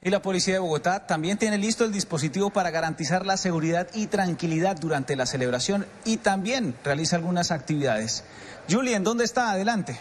Y la policía de Bogotá también tiene listo el dispositivo para garantizar la seguridad y tranquilidad durante la celebración y también realiza algunas actividades. Julie, ¿en dónde está? Adelante.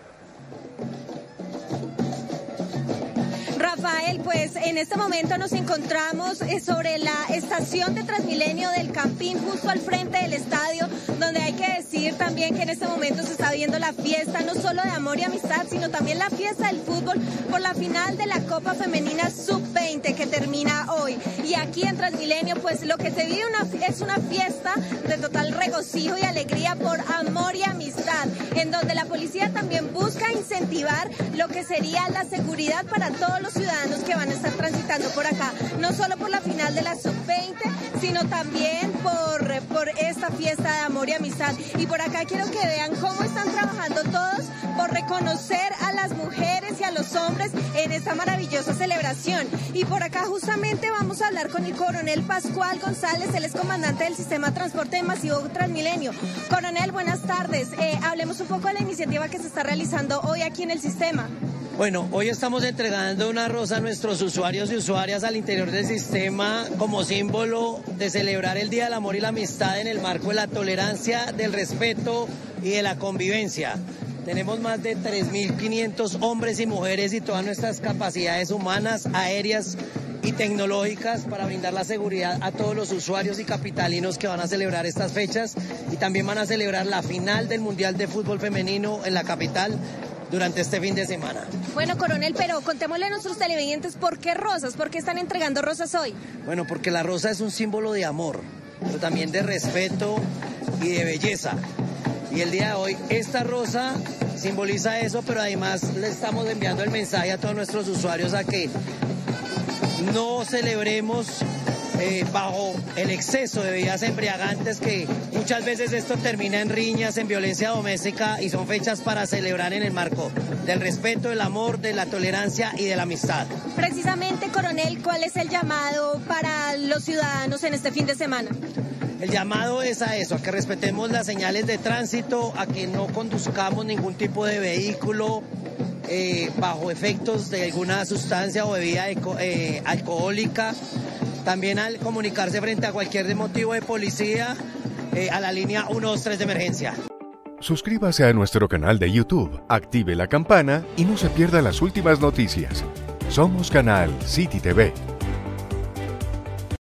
Rafael, pues en este momento nos encontramos sobre la estación de Transmilenio del Campín, justo al frente del estadio, donde hay que decir también que en este momento se está viendo la fiesta, no solo de amor y amistad, sino también la fiesta del fútbol por la final de la Copa Femenina Sub-20 que termina hoy. Y aquí en Transmilenio, pues lo que se vive es una fiesta de total regocijo y alegría por amor y amistad, en donde la policía también busca incentivar lo que sería la seguridad para todos los ciudadanos que van a estar transitando por acá, no solo por la final de la Sub-20, sino también por esta fiesta de amor y amistad. Y por acá quiero que vean cómo están trabajando todos por reconocer a las mujeres y a los hombres en esta maravillosa celebración. Y por acá justamente vamos a hablar con el coronel Pascual González, él es comandante del Sistema de Transporte Masivo Transmilenio. Coronel, buenas tardes. Hablemos un poco de la iniciativa que se está realizando hoy aquí en el sistema. Bueno, hoy estamos entregando una rosa a nuestros usuarios y usuarias al interior del sistema como símbolo de celebrar el Día del Amor y la Amistad en el marco de la tolerancia, del respeto y de la convivencia. Tenemos más de 3.500 hombres y mujeres y todas nuestras capacidades humanas, aéreas y tecnológicas para brindar la seguridad a todos los usuarios y capitalinos que van a celebrar estas fechas y también van a celebrar la final del Mundial de Fútbol Femenino en la capital durante este fin de semana. Bueno, coronel, pero contémosle a nuestros televidentes por qué rosas, por qué están entregando rosas hoy. Bueno, porque la rosa es un símbolo de amor, pero también de respeto y de belleza. Y el día de hoy esta rosa simboliza eso, pero además le estamos enviando el mensaje a todos nuestros usuarios a que no celebremos bajo el exceso de bebidas embriagantes, que muchas veces esto termina en riñas, en violencia doméstica, y son fechas para celebrar en el marco del respeto, del amor, de la tolerancia y de la amistad. Precisamente, coronel, ¿cuál es el llamado para los ciudadanos en este fin de semana? El llamado es a eso, a que respetemos las señales de tránsito, a que no conduzcamos ningún tipo de vehículo bajo efectos de alguna sustancia o bebida alcohólica. También al comunicarse frente a cualquier motivo de policía a la línea 123 de emergencia. Suscríbase a nuestro canal de YouTube, active la campana y no se pierda las últimas noticias. Somos Canal City TV.